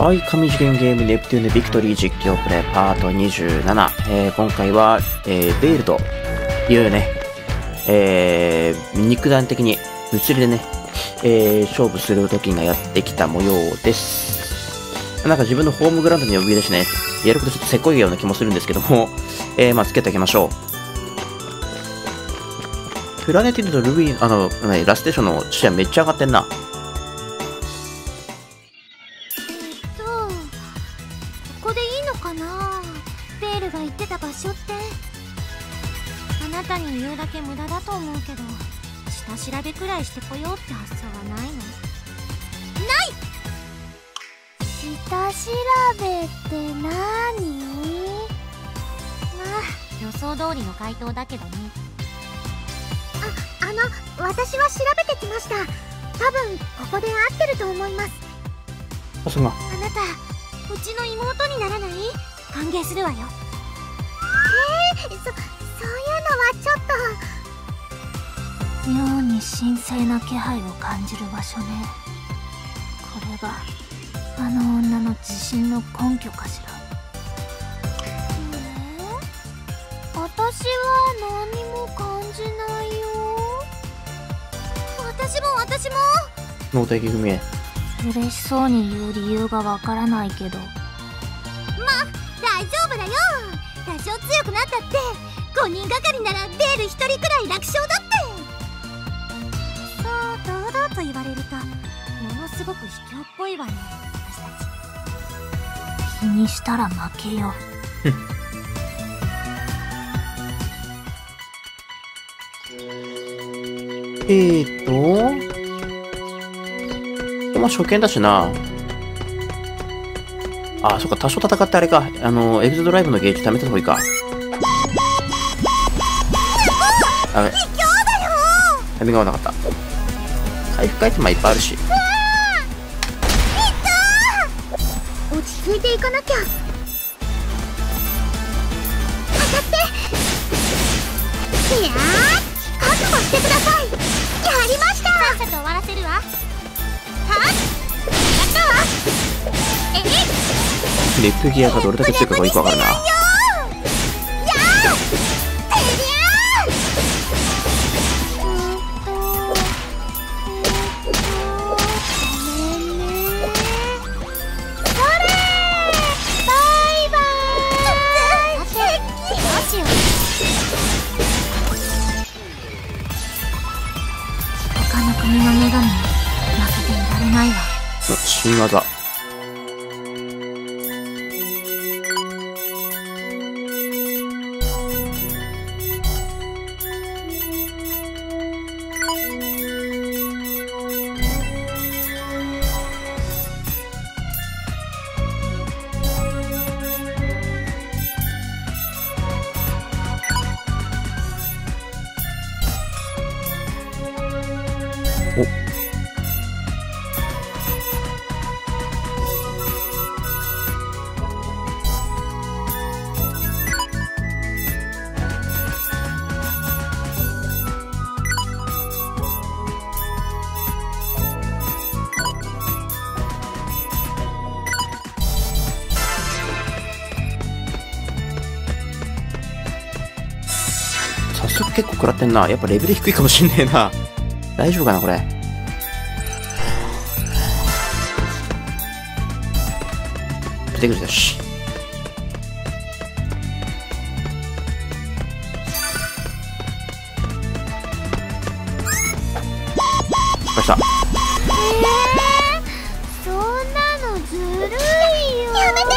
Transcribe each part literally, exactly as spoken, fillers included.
はい、神次元ゲームネプテューヌビクトリー実況プレイパートにじゅうなな、えー、今回は、えー、ベールというね、えー、肉弾的に物理でね、えー、勝負する時がやってきた模様です。なんか自分のホームグラウンドに呼び出しね、やることちょっとせこいような気もするんですけども、えー、まあつけてあげましょう。プラネティドとルビー、あの、ね、ラステーションの視野めっちゃ上がってんな。 あなたに言うだけ無駄だと思うけど、下調べくらいしてこようって発想はないの？ない！下調べって何？まあ予想通りの回答だけどね。あ、あの、私は調べてきました。多分ここで合ってると思います。 あ、そうか。 あなた、うちの妹にならない？歓迎するわよ。えー、そそういうのはちょっと。妙に神聖な気配を感じる場所ね。これがあの女の自信の根拠かしら。えー、私は何も感じないよ。私も私も。 脳的組へ。 嬉しそうに言う理由がわからないけど。まあ大丈夫だよ。多少強くなったってごにんがかりならベールひとりくらい楽勝だって。そう堂々と言われるとものすごく卑怯っぽいわね、私たち。気にしたら負けよ。 えーとまあ初見だしな。あ、そっか、多少戦ってあれか。あの、エグゾドライブのゲージ貯めた方がいいか。あれ。タイミングが合わなかった。回復アイテムはいっぱいあるし。 落ち着いていかなきゃ。当たって。いやー、覚悟してください。やりました。さっさと終わらせるわ。はっ。やったわ。えい。 ネットギアがどれだけ強いかがよくわかるな。 他の国の女神に負けていられないわ。 新技。お早速結構食らってんな。やっぱレベル低いかもしんねえな。大丈夫かなこれ。出てくるよし。失敗した。 えー、そんなのずるいよ。やめて。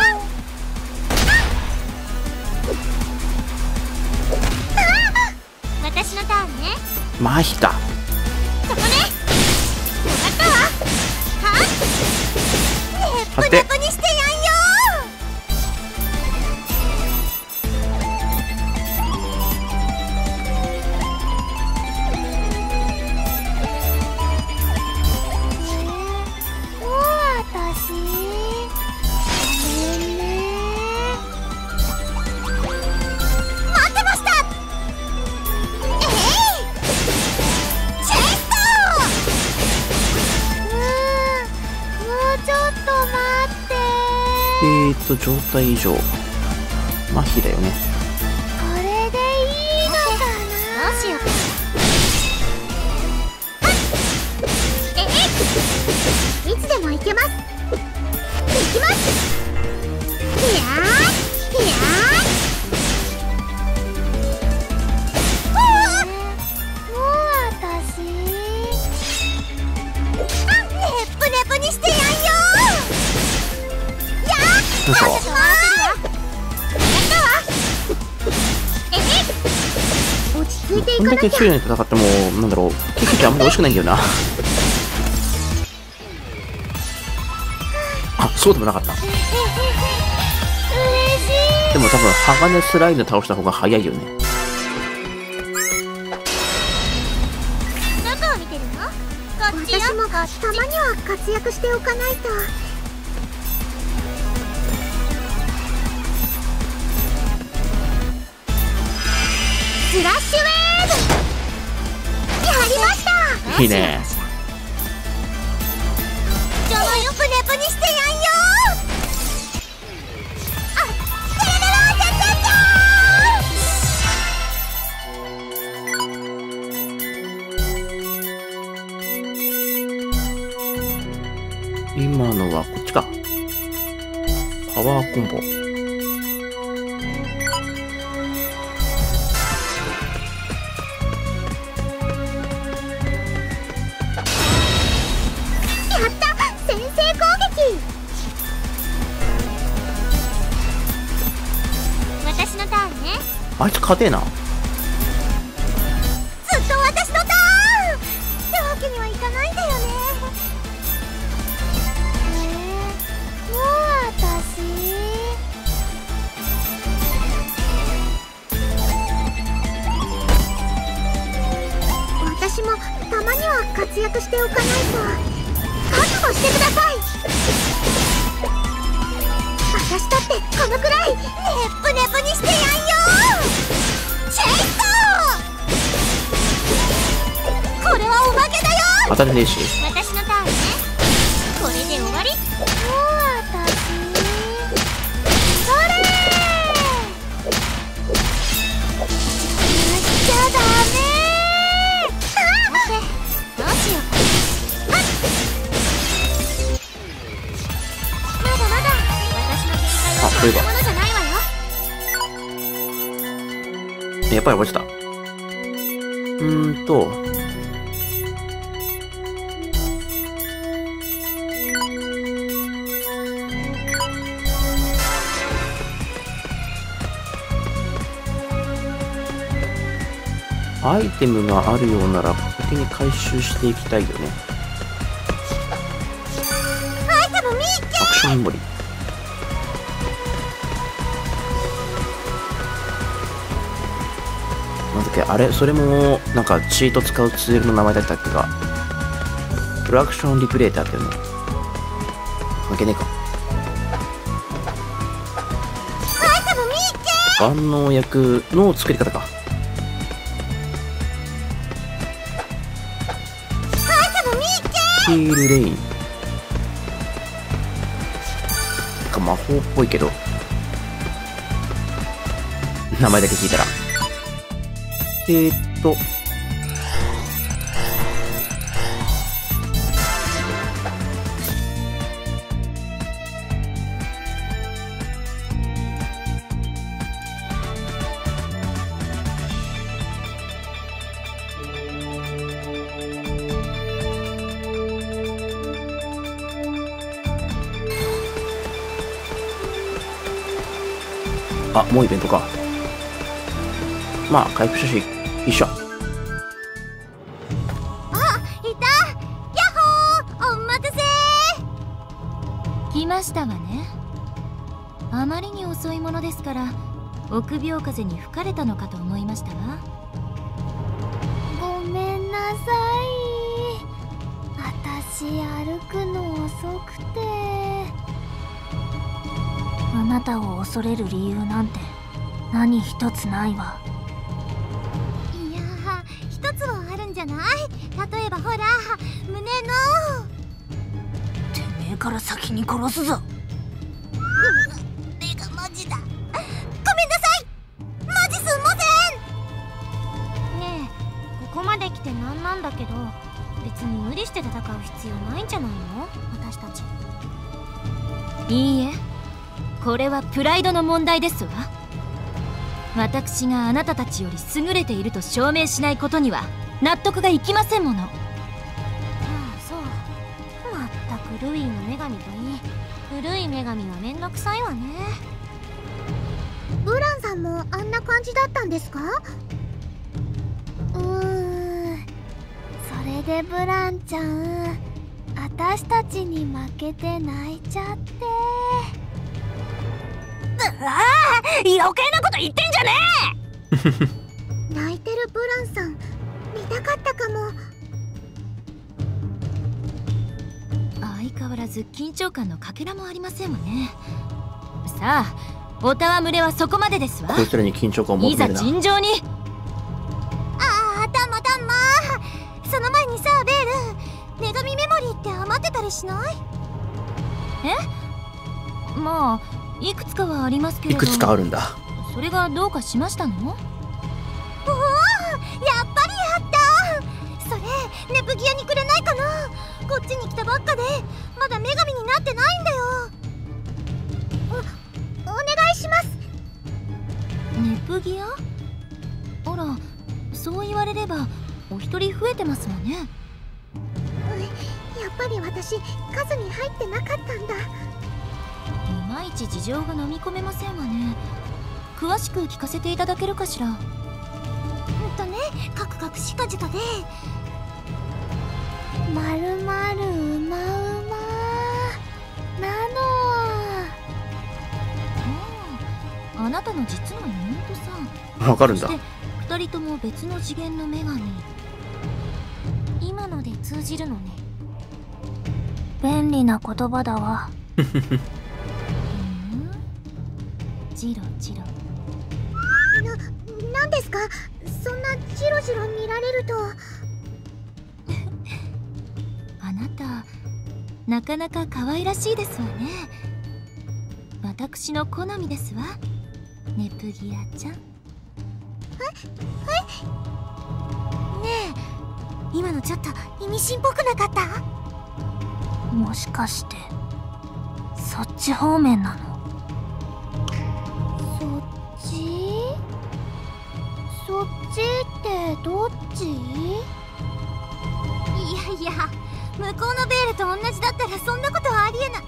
私のターンね。 マヒか。 そこね。よかったわ。はっ。ねえ、ブナコにしてやんよ。もう私。ごめんね。待ってました。えい。チェイスト。うーん、もうちょっと待って。 状態異常。麻痺だよね。 これでいいのかな。どうしようか。えい、いつでも行けます。行きます。ひやーひやー。もう私あ、ネプネプにしてやんよー。やーよいしょ。 やったわ。えい、落ち着いていこんだかなきゃ。 け強いのに戦っても、なんだろう、ケーキってあんまり美味しくないんだよな。あ、そうでもなかった。 嬉しい。 でも多分、鋼スライド倒した方が早いよね。 どこを見てるの？こっちよ。私もたまには活躍しておかないと。スラッシュウェーブやりました。 いいね。 ちょろよくネプにしてやんよ。あ、テレローチャチャチ今のはこっちか。パワーコンボ。 やった、先制攻撃。私のターンね。 あいつ勝てえな。 ずっと私のターンってわけにはいかないんだよね。えー、もう私私もたまには活躍しておかないと。覚悟してください。私だってこのくらいネップネプにしてやんよ。チェイソー、これはおまけだよ。 当たりねえし。 私のターンね。これで終わり。もう私それしちゃダメ。どうしようか。まだまだ私の限界はこんなものじゃないわよ。 やっぱり落ちた。うーんと。アイテムがあるようなら先に回収していきたいよね。 アイテム見っけ。 アクションメモリ。なんだっけあれ、それもなんかチート使うツールの名前だったっけが。プロアクションリプレーターっていうの関係ねえか。 アイテム見っけ。 万能薬の作り方か。ヒールレイン。なんか魔法っぽいけど名前だけ聞いたらえー、っとあ、もうイベントか。まあ、回復写真一緒。 あ、いた。ヤッホー、お待たせ。 来ましたわね。あまりに遅いものですから臆病風に吹かれたのかと思いましたわ。 ごめんなさい。私歩くの遅くて。 あなたを恐れる理由なんて何一つないわ。 いやー、一つはあるんじゃない？例えばほら、胸の。 てめえから先に殺すぞ。 してなんなんだけど、別に無理して戦う必要ないんじゃないの私たち。 いいえ、これはプライドの問題ですわ。私があなたたちより優れていると証明しないことには納得がいきませんもの。 ああ、そう。まったくルイの女神といい、古い女神はめんどくさいわね。ブランさんもあんな感じだったんですか？うーん、それでブランちゃん、私たちに負けて泣いちゃって。 ああ、余計なこと言ってんじゃねえ泣いてるブランさん見たかったかも。 相変わらず緊張感のかけらもありませんわね。さあ、おたわむれはそこまでですわ。 こいつらに緊張感を求めるな。 いざ尋常に。 ああ、だまだま。その前にさ、ベール、女神メモリーって余ってたりしない？ え？まあいくつかはありますけれど。 いくつかあるんだ。 それがどうかしましたの？ おお、やっぱりあった。それネプギアにくれないかな。こっちに来たばっかでまだ女神になってないんだよ。お、お願いします。 ネプギア？あら、そう言われればお一人増えてますわね。 やっぱり私数に入ってなかったんだ。 いまいち事情が飲み込めませんわね。詳しく聞かせていただけるかしら。 うんとね、カクカクしかじかでまるまるうまうまなの。 ああ、あなたの実の妹さん。 わかるんだ。 そして二人とも別の次元の女神。 今ので通じるのね。便利な言葉だわ。 ジロジロ。 な、なんですか？そんなジロジロ見られると。 あなた、なかなか可愛らしいですわね。私の好みですわ、ネプギアちゃん。え？ え？ねえ、今のちょっと意味深っぽくなかった？もしかしてそっち方面なの？そっちってどっち？いやいや、向こうのベールと同じだったらそんなことはありえない。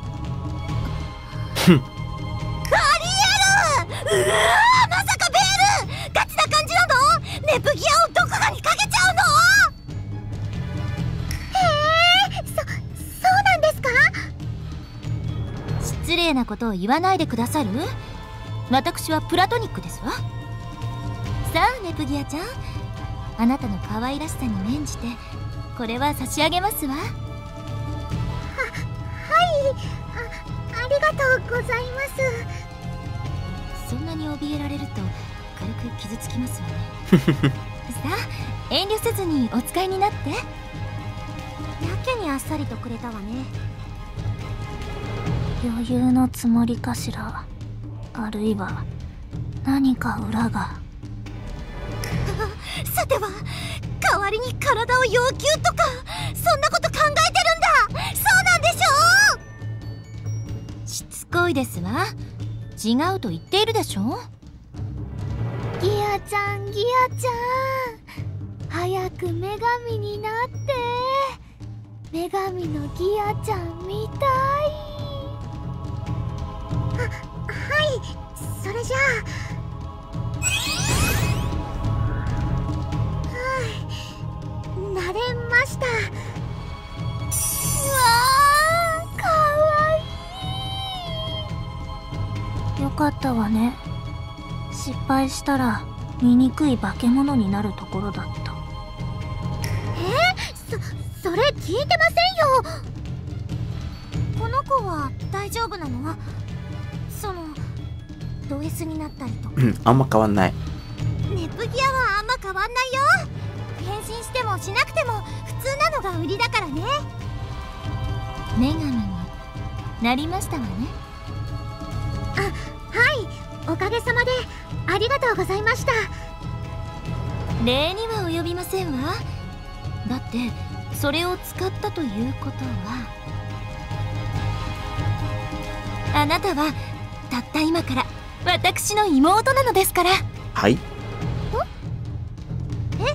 ありえる！うわー、まさかベールガチな感じなの？ネプギアをどこかにかけちゃうの？へえ、そ、そうなんですか？ 失礼なことを言わないでくださる？私はプラトニックですわ。さあネプギアちゃん、あなたの可愛らしさに免じてこれは差し上げますわ。は、 はい、あ、ありがとうございます。 そんなに怯えられると軽く傷つきますわね。さあ遠慮せずにお使いになって。 やけにあっさりとくれたわね。余裕のつもりかしら、あるいは何か裏が。さては代わりに体を要求とかそんなこと考えてるんだ。そうなんでしょ？ しつこいですわ。違うと言っているでしょ。 ギアちゃん、ギアちゃん、早く女神になって。女神のギアちゃんみたい。は、はい、それじゃあ。慣れました。うわー、かわいい。よかったわね。失敗したら醜い化け物になるところだった。え？そ、それ聞いてませんよ。この子は大丈夫なの？そのド S になったりとか。 うん、あんま変わんない。 ネプギアはあんま変わんないよ。変身してもしなくても普通なのが売りだからね。 女神になりましたわね。 あ、はい、おかげさまでありがとうございました。 礼には及びませんわ。だってそれを使ったということは、あなたはたった今から私の妹なのですから。 はい。 え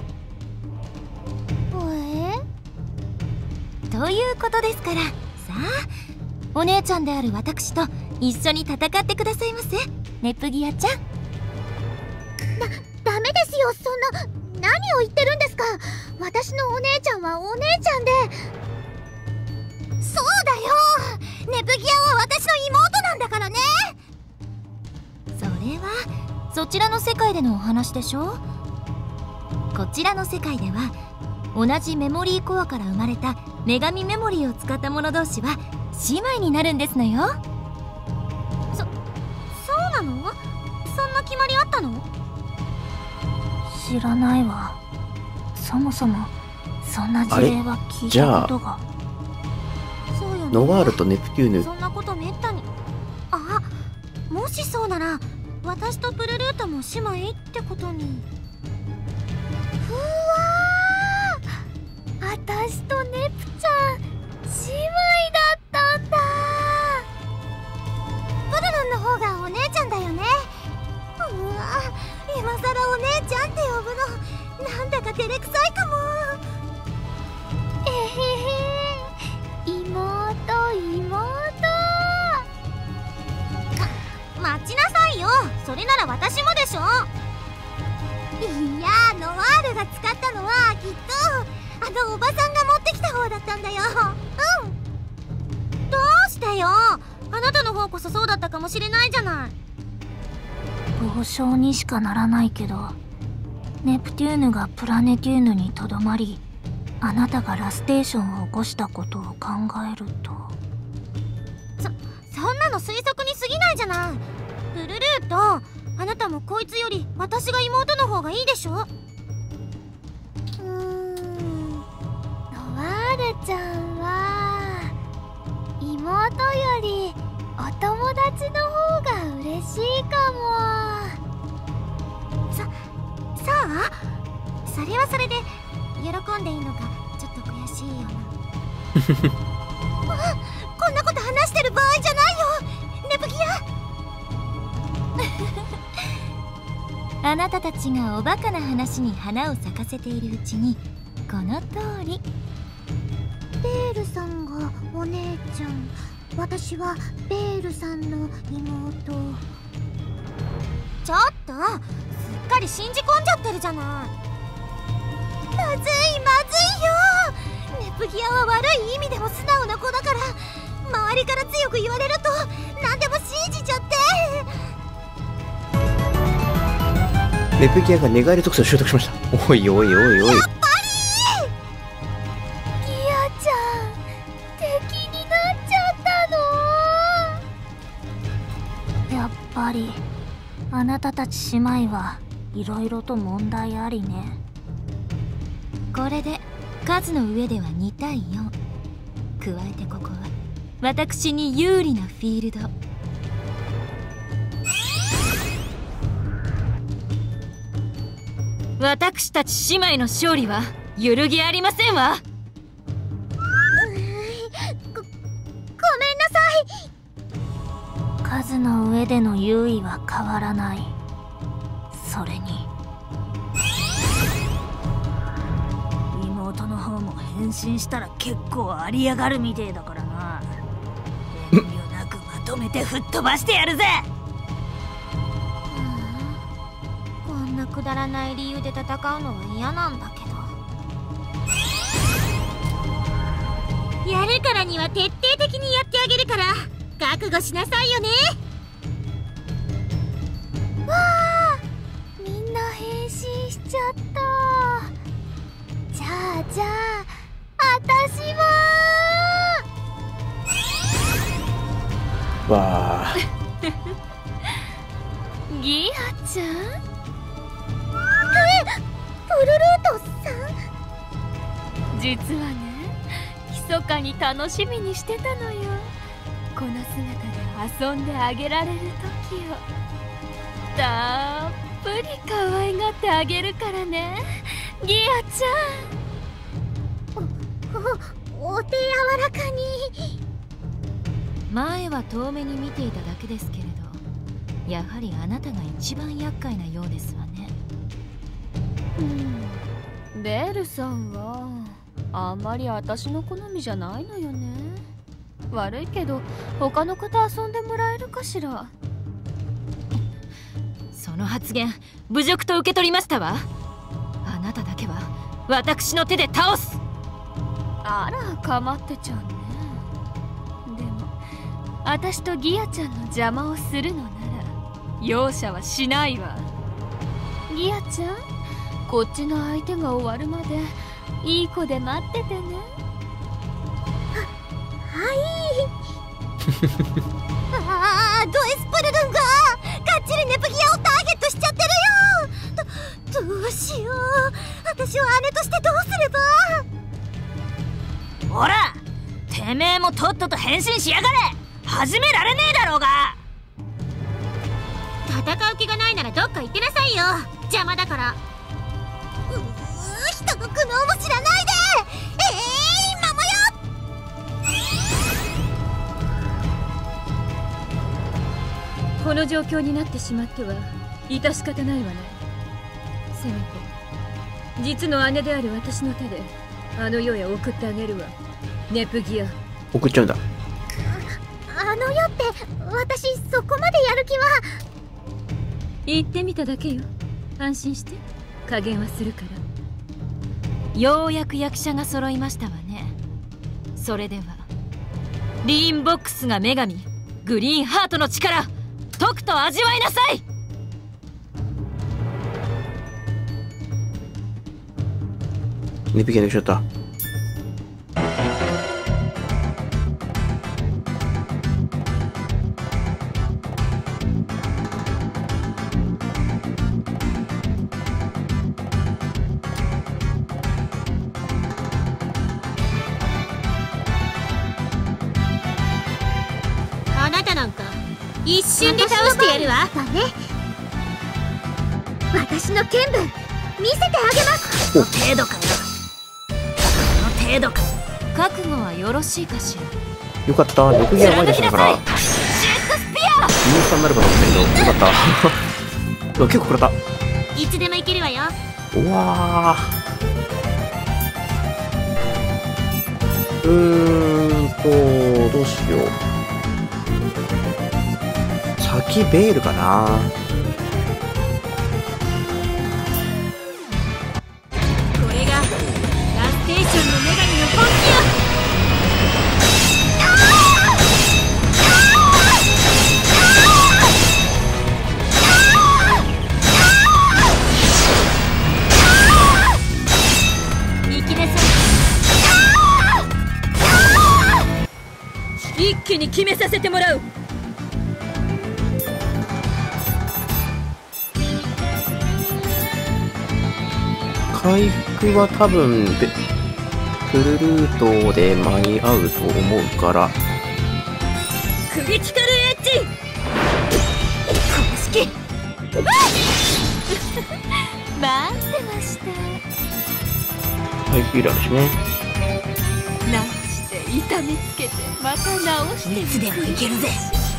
えということですから、さあお姉ちゃんである私と一緒に戦ってくださいませ、ネプギアちゃん。 だ、ダメですよ。そんな、何を言ってるんですか。私のお姉ちゃんはお姉ちゃんで。そうだよ、ネプギアは私の妹なんだからね。 それはそちらの世界でのお話でしょ。こちらの世界では同じメモリーコアから生まれた女神メモリーを使った者同士は姉妹になるんですのよ。 そ、そうなの？そんな決まりあったの？ 知らないわ。そもそもそんな事例は聞いたことが。 そうよね。 ノワールとネプテューヌ。 そんなことめったに。あ、もしそうなら私とプルルートも姉妹ってことに。うわー、私とネプちゃん姉妹だったんだ。プルルンの方がお姉ちゃんだよね。うわ、今さらお姉ちゃんって呼ぶのなんだか照れくさいかも。えへへ、妹妹。待ちなさいよ、それなら私もでしょ。いや、ノワールが使ったのはきっとあのおばさんが持ってきた方だったんだよ。うん。どうしてよ、あなたの方こそそうだったかもしれないじゃない。 傍証にしかならないけど、ネプテューヌがプラネテューヌにとどまり、あなたがラステーションを起こしたことを考えると。 そ、そんなの推測に過ぎないじゃない。プルルート、あなたもこいつより私が妹の方がいいでしょ。うーん、ノワールちゃんは妹よりお友達の方が嬉しいかも。そ、そう？それはそれで喜んでいいのかちょっと悔しいよな。あ、こんなこと話してる場合じゃないよ、ネプギア。 あなたたちがおバカな話に花を咲かせているうちに、この通り。 ベールさんがお姉ちゃん、私はベールさんの妹。ちょっとすっかり信じ込んじゃってるじゃない。まずいまずいよ、ネプギアは悪い意味でも素直な子だから、周りから強く言われると何でも信じちゃって。 ネプギアが寝返り特性を習得しました。おいおいおいおい。 やっぱりギアちゃん敵になっちゃったの？ やっぱりあなたたち姉妹はいろいろと問題ありね。 これで数の上ではにたいよん。加えてここは私に有利なフィールド。私たち姉妹の勝利は揺るぎありませんわ。 ご、ごめんなさい。 数の上での優位は変わらない。それに妹の方も変身したら結構ありやがるみてえだからな。遠慮なくまとめて吹っ飛ばしてやるぜ。 こんなくだらない理由で戦うのは嫌なんだけど。やるからには徹底的にやってあげるから覚悟しなさいよね。わあ、みんな変身しちゃった。じゃあじゃあ私も。 わあ。 ギアちゃん、 え、プルルートさん。 実はね、密かに楽しみにしてたのよ。この姿で遊んであげられる時をたっぷり可愛がってあげるからね、ギアちゃん。お、お手柔らかに。 前は遠目に見ていただけですけれど、やはりあなたが一番厄介なようですわね。うん、ベールさんはあんまり私の好みじゃないのよね。悪いけど他の方遊んでもらえるかしら。その発言侮辱と受け取りましたわ。あなただけは私の手で倒す。あら、かまってちゃんね。でも私とギアちゃんの邪魔をするのなら容赦はしないわ。ギアちゃん、こっちの相手が終わるまでいい子で待っててね。 は、はいああ、ドエスプルルンががっちりネプギアをターゲットしちゃってるよ。ど、どうしよう。私は姉としてどうすれば。 ほら、てめえもとっとと変身しやがれ。始められねえだろうが。 戦う気がないならどっか行ってなさいよ。邪魔だから。うう、人の苦悩も知らないで。ええー、ママよ。 この状況になってしまっては致し方ないわね。せめて実の姉である私の手であの世へ送ってあげるわ。ネプギア。 送っちゃうんだ。 あ、あの世って私そこまでやる気は。 言ってみただけよ。安心して、加減はするから。ようやく役者が揃いましたわね。それではリーンボックスが女神グリーンハートの力とくと味わいなさい。 ネプギアできちゃった。 あなたなんか一瞬で倒してやるわ。だね。私の剣舞見せてあげます。 この程度かよ。この程度か。覚悟はよろしいかしら。 よかった。ネプギア前でしたからインスタになるかと思ったけどよかった。結構食らった。 いつでもいけるわよ。 うわー、うーんとどうしよう。先ベールかな。 これがラステーションの女神の本気よ。行きなさい。一気に決めさせてもらう。 回復は多分ベフルルートで間に合うと思うから。 クリティカルエッジ公式待ってました。 回復いるあるしね。 直して痛めつけてまた直していつでもいけるぜ。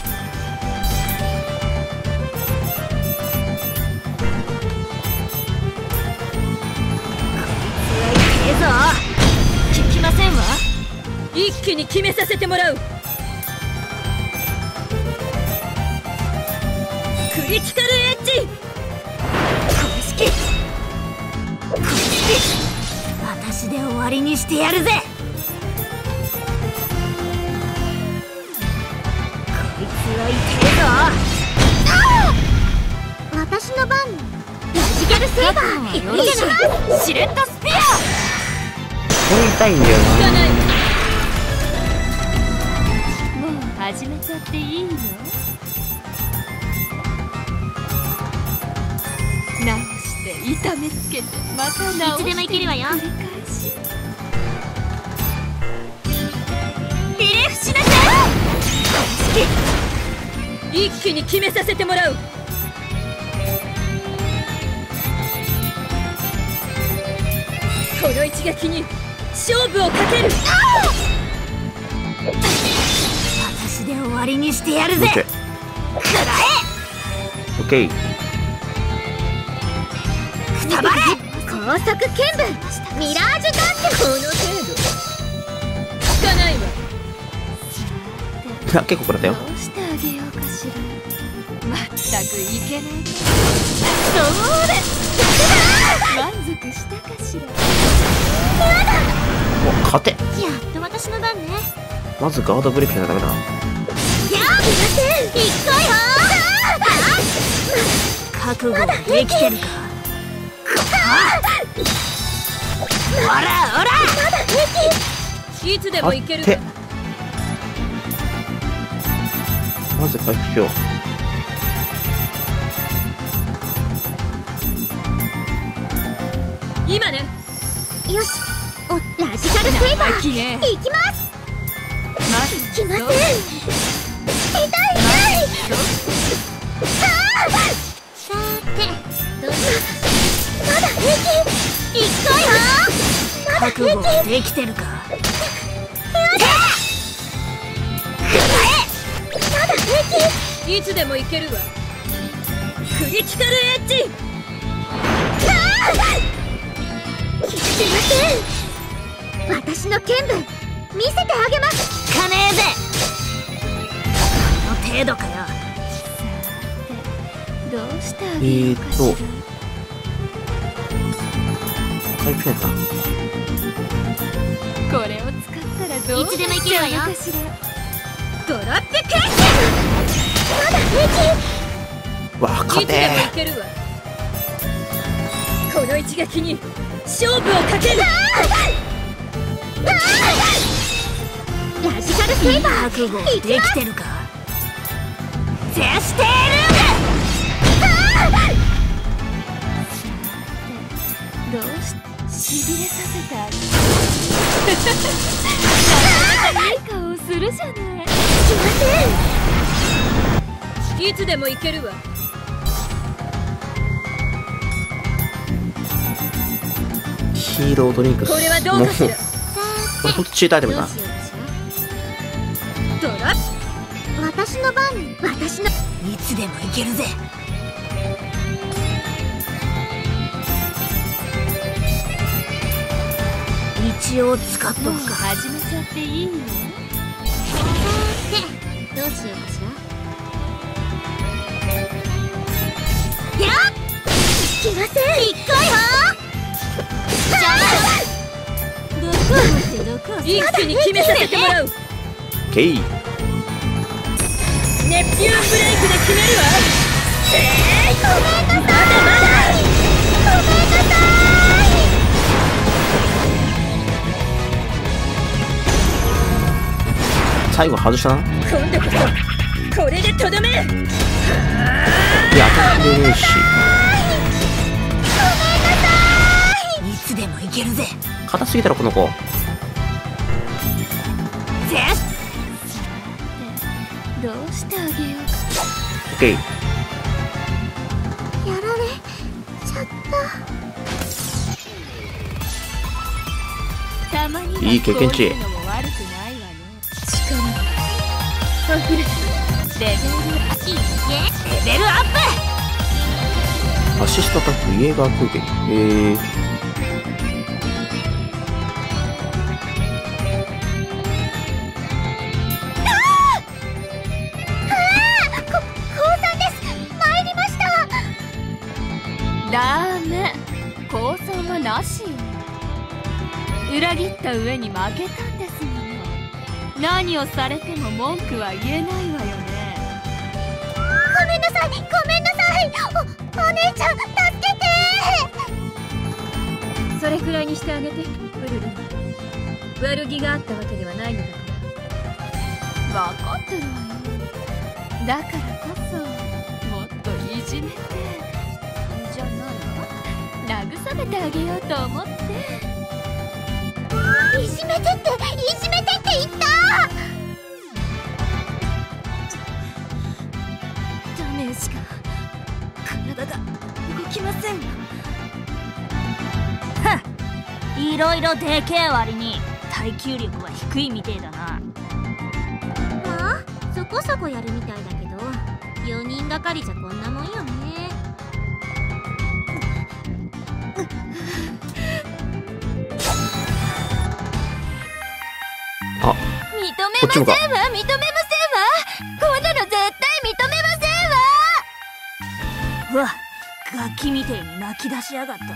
こいつはいけぞ。聞きませんわ。一気に決めさせてもらう。クリティカルエッジ公式公式私で終わりにしてやるぜ。こいつは痛いぞ。 私の番。マジカルセーバーよろしい。シレットスピア。 これ痛いんだよ効かない。 な。 もう始めちゃっていいの？直して痛めつけてまた直していつでもいけるわよ。 繰り返し。ひれ伏しなさい。一気に決めさせてもらう。 この一撃に勝負をかける。 私で終わりにしてやるぜ。 オッケー。 くたばれ高速剣舞ミラージュダンス。 この程度効かないわ。 あ、結構これだよ。 どうしてあげようかしら。まったくいけない。そうだ。満足したかしら。 お、勝て。 やっと私の番ね。 まずガードブレイクしないとダメだな。 やあいくよ。 覚悟できてるか。おらおら、 いつでもいける勝て。まず回復しよう。 今ね。 よし、おラジカルセイバー生意気ね。 いきます。 まずきません。 どう痛い痛い。あーさてどうしまだ平気。いくよ。まだ覚平気。 悟できてるか。 まだ平気。 いつでもいけるわ。クリティカルエッジ。 すいません。私の剣舞見せてあげます。 かねえぜ。この程度かよ。 どうしてあえげようーっとかしら。 回復しないとな。 これを使ったらどういつでもいけるわよなっちゃうのかしら。ドロップクッまだ平気。 わあ、勝いつでもいて。 けるわ。この一撃に勝負をかける。 ラジカルセイバー覚悟できてるか。ゼステーどうししびれさせてあげる。なかなかいい顔をするじゃない。 すいません。 いつでもいけるわ。 ヒーロードリンクス。 これはどうかしら。 もうこれほんとチートアイテムだな。 どうしようかしら。ドラッ私の番。私のいつでもいけるぜ。一応使っともうくか。 始めちゃっていいの？ でどうしようかしら。やっきません。いっかいよ。 どこをってどこを一気に決めさせてもらう。 オッケー。 ネプテューンブレイクで決めるわ。えー、ごめんなさい。まだまだ。 ごめんなさい。 最後外したな。 今度こそこれでとどめ。 いや、当たってねえし。 いつでもいけるぜ。 硬すぎたろこの子。 ゼスどうしてあげようか。 オッケー。 やられちゃったまにはいい経験値こういうのも悪くないわね。力が溢れてる。レベルいいね。 レベルアッアシストアタックイエーガー空撃。えー。 た。こ降参です。参りました。 ダメ。降参はなしよ。裏切った上に負けたんですもの。何をされても文句は言えないわよね。 ごめんなさい。ごめんなさい。おお姉ちゃん助けて。 それくらいにしてあげて、ウルルン。悪気があったわけではないのだから。分かってるわよ。だからこそもっといじめてじゃないわ、慰めてあげようと思って。 いじめてっていじめてって言った。 ダメージが体が動きません。 いろいろでけえ割に耐久力は低いみてえだな。 まあそこそこやるみたいだけど、よにんがかりじゃこんなもんよね。 あ、 認めませんわ、認めませんわ。こんなの絶対認めませんわ。 うわ、ガキみてえに泣き出しやがった。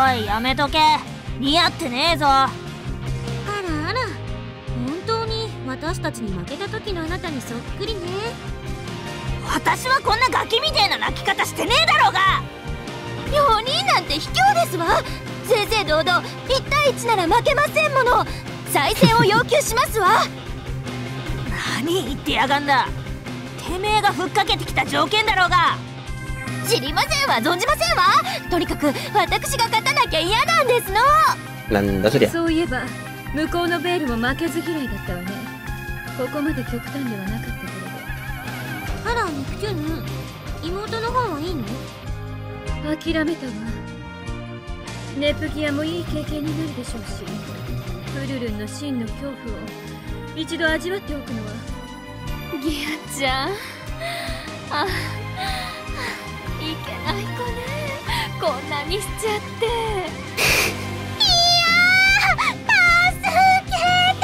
おい、やめとけ。似合ってねえぞ。 あらあら、本当に私たちに負けた時のあなたにそっくりね。 私はこんなガキみてえな泣き方してねえだろうが。 よにんなんて卑怯ですわ。正々堂々いちたいいちなら負けませんもの。再戦を要求しますわ。 何言ってやがんだ。てめえがふっかけてきた条件だろうが。 知りませんわ、存じませんわ。とにかく私が勝たなきゃ嫌なんですの。 なんだそりゃ。 そういえば向こうのベールも負けず嫌いだったわね。ここまで極端ではなかったけれど。 あらネプチューヌ、妹の方はいいの？ 諦めたわ。ネプギアもいい経験になるでしょうし、フルルンの真の恐怖を一度味わっておくのは。 ギアちゃん、あ、いけない子ね。こんなにしちゃって。 いやー、助けて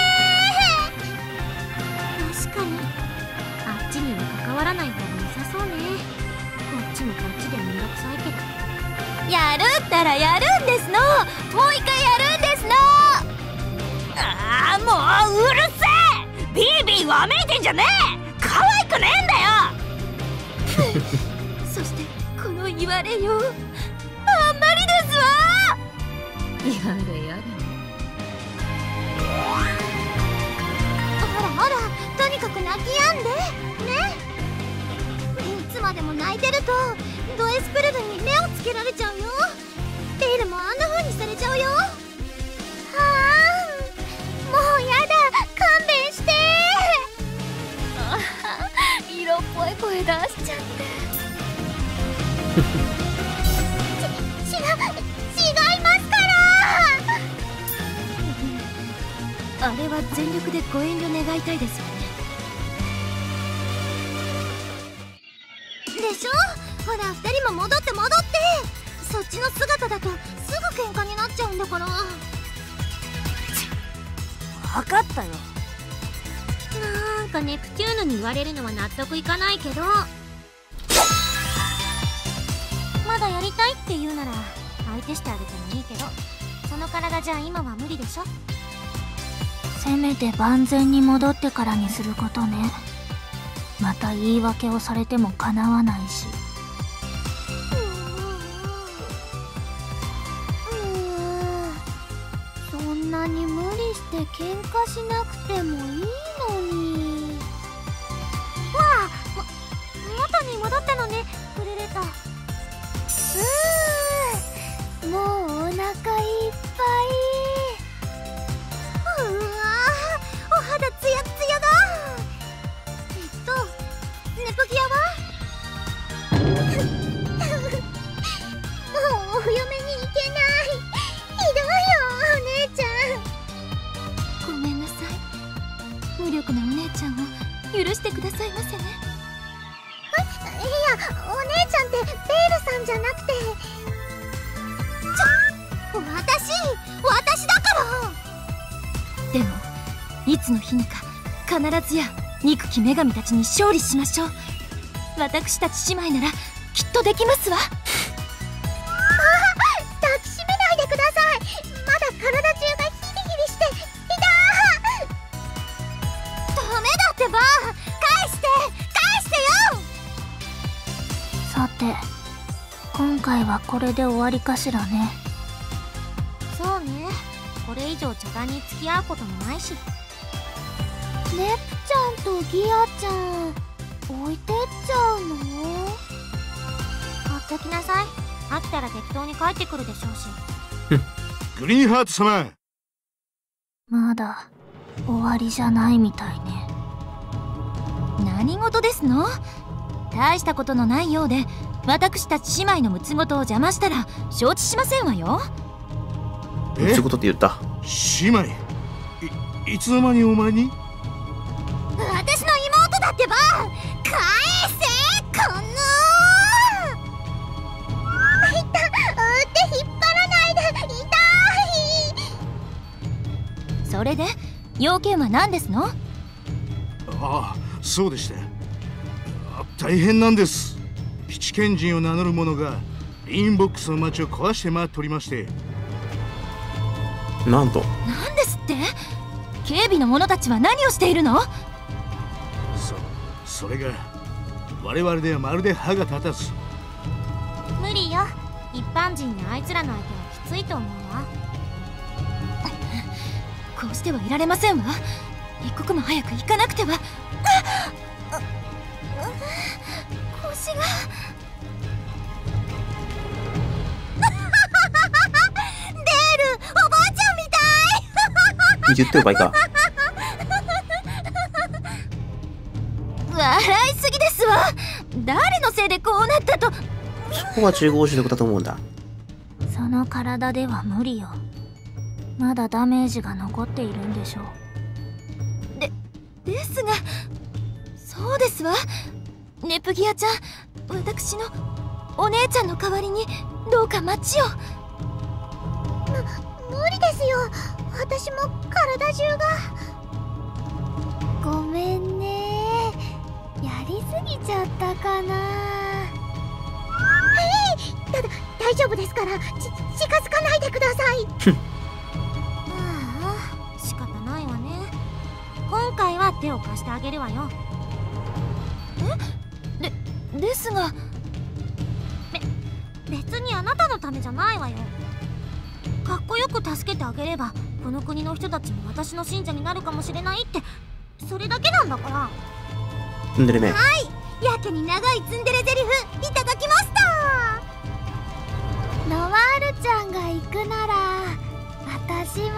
ー。確かにあっちには関わらない方が良さそうね。こっちもこっちでめんどくさいけど。 やるったらやるんですの。もう一回やるんですの。 ああ、もううるせえ。ビービーわめいてんじゃねえ。可愛くねえんだよ。 そしてこの言われよう、あんまりですわ。 やれやれ。 ほらほら、とにかく泣き止んでね。いつまでも泣いてるとドエスプルルに目をつけられちゃうよ。ベールもあんな風にされちゃうよ。はあ、もうやだ、勘弁してあー、色っぽい声出しちゃって。 ち、違う、違いますから。 あれは全力でご遠慮願いたいですよね。 でしょ。ほらふたりも戻って戻って。そっちの姿だとすぐ喧嘩になっちゃうんだから。 分かったよ。 なんかネプチューヌに言われるのは納得いかないけど、まだやりたいって言うなら相手してあげてもいいけど、その体じゃ今は無理でしょ。 せめて万全に戻ってからにすることね。また言い訳をされてもかなわないし。 うーん、そんなに無理して喧嘩しなくてもいいのに。わあ、も元に戻ったのね、フレレタ。うーん、もうお腹いっぱい。うわー、お肌ツヤツヤだ。えっとネプギアはもうお嫁に行けない。ひどいよお姉ちゃん。 ごめんなさい。無力なお姉ちゃんを許してくださいませね。 いや、お姉ちゃんってベールさんじゃなくて。ちょ、私私だから。 でもいつの日にか必ずや憎き女神たちに勝利しましょう。私たち姉妹ならきっとできますわ。 抱きしめないでください。まだ体中がヒリヒリして。いたー。ダメだってば。返して返してよ。 さて、今回はこれで終わりかしらね。 そうね、これ以上茶番に付き合うこともないし。ネプちゃんとギアちゃん置いてっちゃうの？ほっときなさい。飽きたら適当に帰ってくるでしょうし。 グリーンハート様、 まだ終わりじゃないみたいね。 何事ですの？大したことのないようで私たち姉妹のむつごとを邪魔したら承知しませんわよ。 そういうことって言った。 姉妹、い、いつの間にお前に？ 私の妹だってば。返せこのいた、手引っ張らないで。痛い。 それで要件は何ですの？ ああ、そうでした。大変なんです。七賢人を名乗る者がリーンボックスの町を壊して回っておりまして。 なんと。 なんですって？警備の者たちは何をしているの？ そ、それが我々ではまるで歯が立たず。 無理よ。一般人にあいつらの相手はきついと思うわ。 こうしてはいられませんわ。一刻も早く行かなくては。腰がデール、おばあちゃんみたい。 言ってる場合か。 笑いすぎですわ。誰のせいでこうなったと。 そこは中合主力だと思うんだ。 その体では無理よ。まだダメージが残っているんでしょう。 で、ですが、そうですわ。ネプギアちゃん、私のお姉ちゃんの代わりにどうか町を。 無理ですよ。私も体中が。ごめんね。やりすぎちゃったかな。えい、ただ大丈夫ですから、ち近づかないでください。ああ、仕方ないわね。今回は手を貸してあげるわよ。 え？で、ですが。 べ、別にあなたのためじゃないわよ。かっこよく助けてあげればこの国の人たちも私の信者になるかもしれないって、それだけなんだから。 ツンデレめ。 はい、やけに長いツンデレゼリフいただきました。ノワールちゃんが行くなら私も。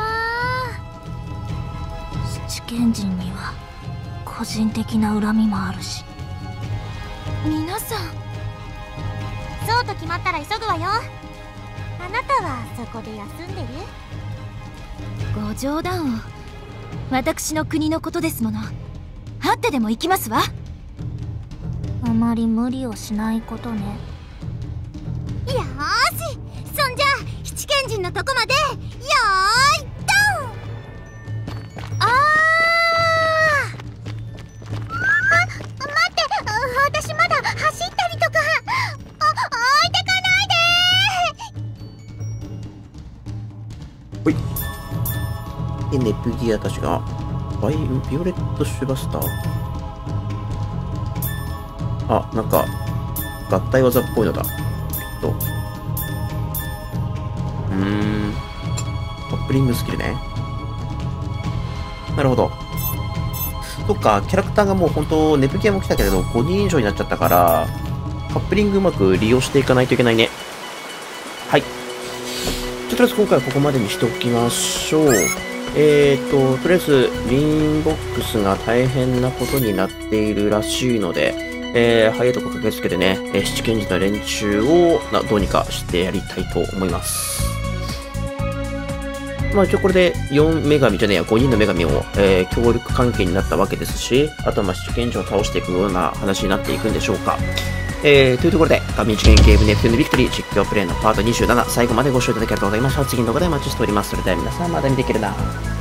七賢人には個人的な恨みもあるし。 皆さん、 そうと決まったら急ぐわよ。あなたはそこで休んでる？ ご冗談を。私の国のことですもの。はってでも行きますわ。 あまり無理をしないことね。 よーし、そんじゃ七賢人のとこまでよーいドン。あーあ、待って、私まだ走ったりとか。あ、置いてかないで。 ほい。で、ネプギアたちがバイビオレットシュバスター。あ、なんか合体技っぽいのだ。きっと。うーん。カップリングスキルね。なるほど。そっか、キャラクターがもう本当ネプギアも来たけれどごにん以上になっちゃったから、カップリングうまく利用していかないといけないね。はい。じゃあ、とりあえず今回はここまでにしておきましょう。えーと、とりあえず、リーンボックスが大変なことになっているらしいので、えー、早いとこ駆けつけてね、えー、七賢人の連中をなどうにかしてやりたいと思います。まあ一応これでよん女神じゃねえや、ごにんの女神を、えー、協力関係になったわけですし、あとはまあ七賢人を倒していくような話になっていくんでしょうか。えー、というところで、画面一元ゲームネプトゥーンのビクトリー実況プレイのパートにじゅうなな、最後までご視聴いただきありがとうございました。次の動画でお待ちしております。それでは皆さんまた見ていけるな。